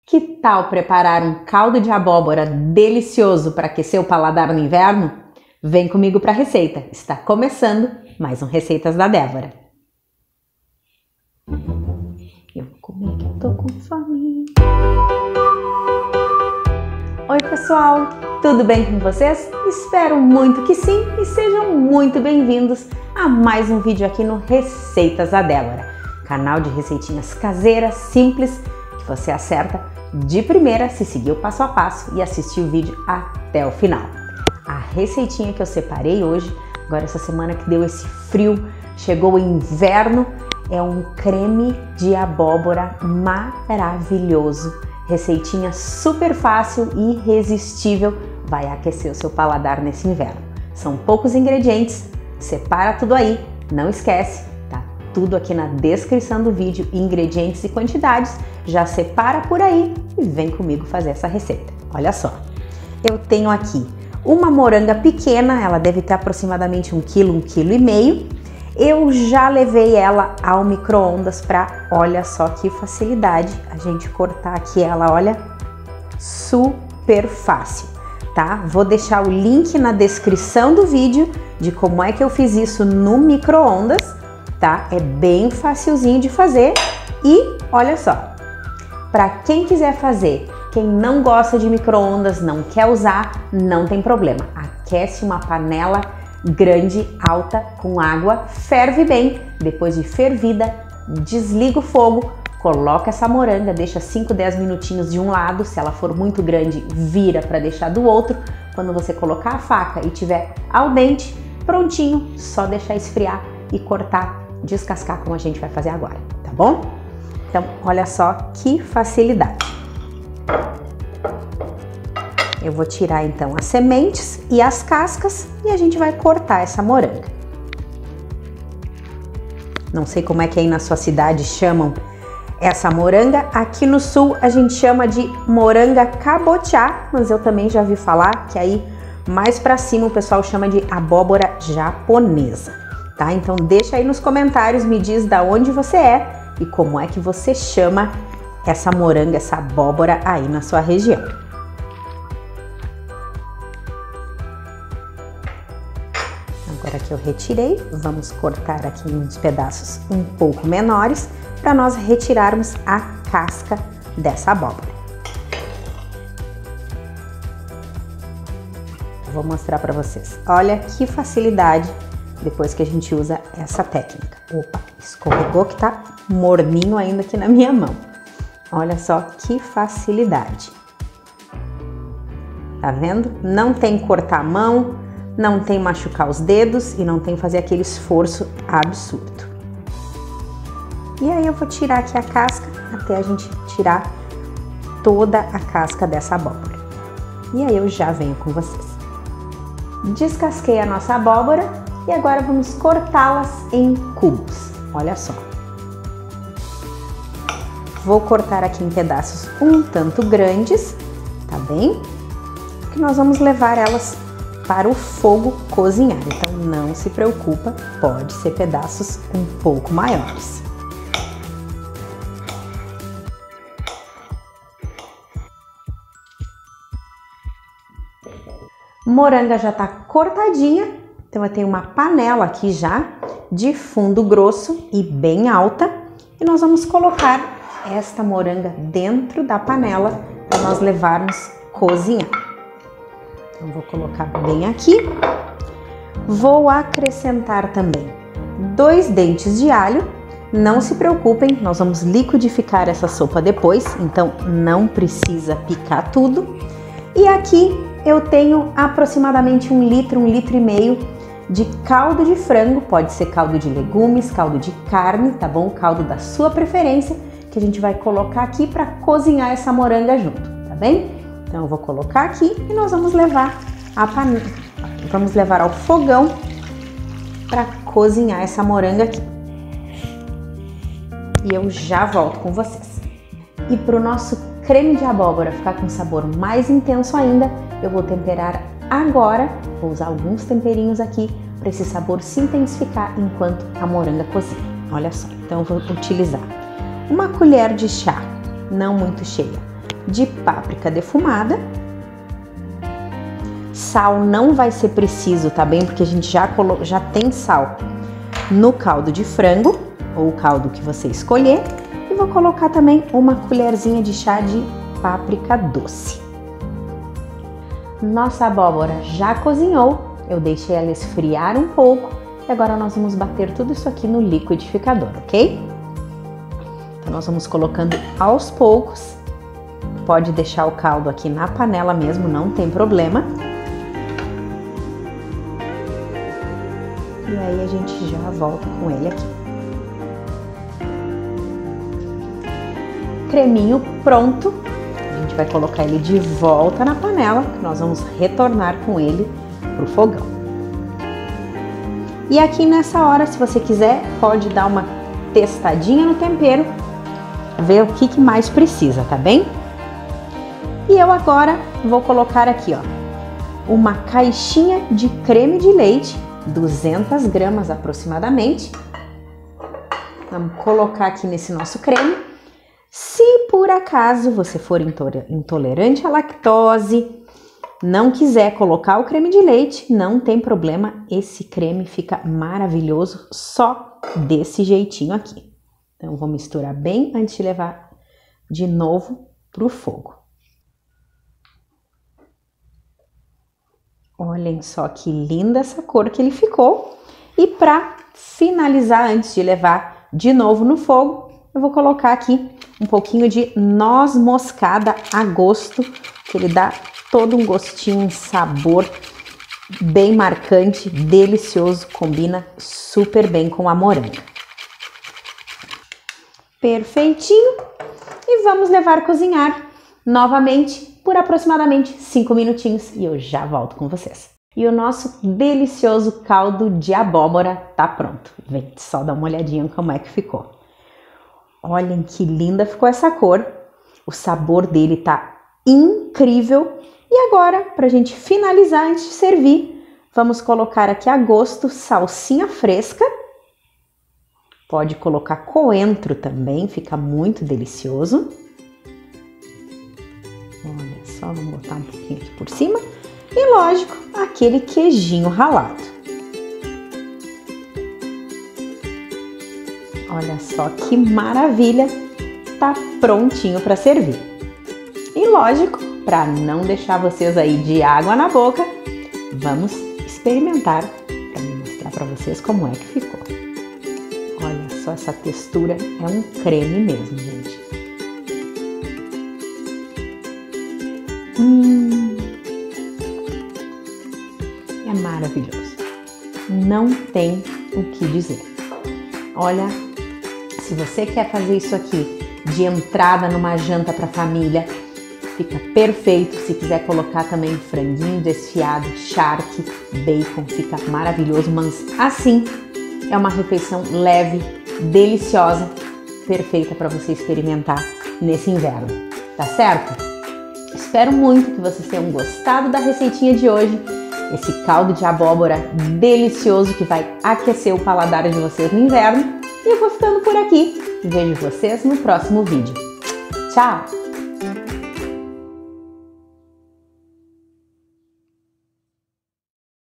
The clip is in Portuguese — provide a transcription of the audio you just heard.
Que tal preparar um caldo de abóbora delicioso para aquecer o paladar no inverno? Vem comigo para a receita. Está começando mais um Receitas da Débora. Eu vou comer que eu tô com fome. Oi pessoal, tudo bem com vocês? Espero muito que sim e sejam muito bem-vindos a mais um vídeo aqui no Receitas da Débora, canal de receitinhas caseiras, simples, que você acerta de primeira se seguir o passo a passo e assistir o vídeo até o final. A receitinha que eu separei hoje, agora essa semana que deu esse frio, chegou o inverno, é um creme de abóbora maravilhoso. Receitinha super fácil e irresistível, vai aquecer o seu paladar nesse inverno. São poucos ingredientes, separa tudo aí, não esquece, tá tudo aqui na descrição do vídeo, ingredientes e quantidades, já separa por aí e vem comigo fazer essa receita. Olha só, eu tenho aqui uma moranga pequena, ela deve ter aproximadamente 1 kg, 1,5 kg. Eu já levei ela ao micro-ondas para, olha só que facilidade, a gente cortar aqui ela, olha, super fácil, tá? Vou deixar o link na descrição do vídeo de como é que eu fiz isso no micro-ondas, tá? É bem facilzinho de fazer e olha só, para quem quiser fazer, quem não gosta de micro-ondas, não quer usar, não tem problema. Aquece uma panela grande, alta, com água, ferve bem, depois de fervida, desliga o fogo, coloca essa moranga, deixa 5, 10 minutinhos de um lado, se ela for muito grande, vira para deixar do outro. Quando você colocar a faca e tiver al dente, prontinho, só deixar esfriar e cortar, descascar como a gente vai fazer agora, tá bom? Então, olha só que facilidade. Eu vou tirar então as sementes e as cascas e a gente vai cortar essa moranga. Não sei como é que aí na sua cidade chamam essa moranga. Aqui no sul a gente chama de moranga cabotiá, mas eu também já vi falar que aí mais pra cima o pessoal chama de abóbora japonesa, tá? Então deixa aí nos comentários, me diz da onde você é e como é que você chama essa moranga, essa abóbora aí na sua região. Agora que eu retirei, vamos cortar aqui uns pedaços um pouco menores para nós retirarmos a casca dessa abóbora. Vou mostrar para vocês. Olha que facilidade depois que a gente usa essa técnica. Opa, escorregou que tá morninho ainda aqui na minha mão. Olha só que facilidade. Tá vendo? Não tem que cortar a mão, não tem machucar os dedos e não tem fazer aquele esforço absurdo. E aí eu vou tirar aqui a casca até a gente tirar toda a casca dessa abóbora. E aí eu já venho com vocês. Descasquei a nossa abóbora e agora vamos cortá-las em cubos. Olha só. Vou cortar aqui em pedaços um tanto grandes, tá bem? Que nós vamos levar elas para o fogo cozinhar. Então não se preocupa, pode ser pedaços um pouco maiores. Moranga já tá cortadinha, então eu tenho uma panela aqui já de fundo grosso e bem alta e nós vamos colocar esta moranga dentro da panela para nós levarmos cozinhar. Então vou colocar bem aqui. Vou acrescentar também 2 dentes de alho. Não se preocupem, nós vamos liquidificar essa sopa depois, então não precisa picar tudo. E aqui eu tenho aproximadamente 1 litro, 1,5 litros de caldo de frango, pode ser caldo de legumes, caldo de carne, tá bom? Caldo da sua preferência, que a gente vai colocar aqui para cozinhar essa moranga junto, tá bem? Então eu vou colocar aqui e nós vamos levar a panela, vamos levar ao fogão para cozinhar essa moranga aqui. E eu já volto com vocês. E para o nosso creme de abóbora ficar com sabor mais intenso ainda, eu vou temperar agora, vou usar alguns temperinhos aqui para esse sabor se intensificar enquanto a moranga cozinha. Olha só, então eu vou utilizar uma colher de chá, não muito cheia, de páprica defumada. Sal não vai ser preciso, tá bem? Porque a gente já tem sal no caldo de frango, ou o caldo que você escolher. E vou colocar também uma colherzinha de chá de páprica doce. Nossa abóbora já cozinhou, eu deixei ela esfriar um pouco e agora nós vamos bater tudo isso aqui no liquidificador, ok? Então nós vamos colocando aos poucos, pode deixar o caldo aqui na panela mesmo, não tem problema. E aí a gente já volta com ele aqui. Creminho pronto, a gente vai colocar ele de volta na panela, que nós vamos retornar com ele pro fogão. E aqui nessa hora, se você quiser, pode dar uma testadinha no tempero, ver o que mais precisa, tá bem? E eu agora vou colocar aqui, ó, uma caixinha de creme de leite, 200 gramas aproximadamente. Vamos colocar aqui nesse nosso creme. Se por acaso você for intolerante à lactose, não quiser colocar o creme de leite, não tem problema, esse creme fica maravilhoso só desse jeitinho aqui. Então vou misturar bem antes de levar de novo pro fogo. Olhem só que linda essa cor que ele ficou. E para finalizar, antes de levar de novo no fogo, eu vou colocar aqui um pouquinho de noz moscada a gosto, que ele dá todo um gostinho, um sabor bem marcante, delicioso, combina super bem com a moranga. Perfeitinho! E vamos levar a cozinhar novamente por aproximadamente 5 minutinhos e eu já volto com vocês. E o nosso delicioso caldo de abóbora tá pronto. Vem só dar uma olhadinha como é que ficou. Olhem que linda ficou essa cor. O sabor dele tá incrível. E agora, pra gente finalizar antes de servir, vamos colocar aqui a gosto salsinha fresca. Pode colocar coentro também, fica muito delicioso. Olha só, vamos botar um pouquinho aqui por cima. E lógico, aquele queijinho ralado. Olha só que maravilha, tá prontinho para servir. E lógico, para não deixar vocês aí de água na boca, vamos experimentar para mostrar para vocês como é que ficou. Olha só essa textura, é um creme mesmo, gente. É maravilhoso. Não tem o que dizer. Olha, se você quer fazer isso aqui de entrada numa janta para família, fica perfeito. Se quiser colocar também franguinho desfiado, charque, bacon, fica maravilhoso. Mas assim, é uma refeição leve, deliciosa, perfeita para você experimentar nesse inverno, tá certo? Espero muito que vocês tenham gostado da receitinha de hoje. Esse caldo de abóbora delicioso que vai aquecer o paladar de vocês no inverno. E eu vou ficando por aqui. Vejo vocês no próximo vídeo. Tchau!